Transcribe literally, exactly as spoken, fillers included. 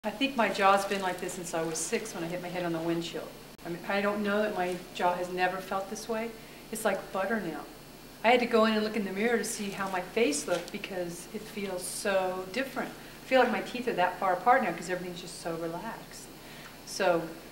I think my jaw's been like this since I was six when I hit my head on the windshield. I mean, I don't know that my jaw has never felt this way. It's like butter now. I had to go in and look in the mirror to see how my face looked because it feels so different. I feel like my teeth are that far apart now because everything's just so relaxed. So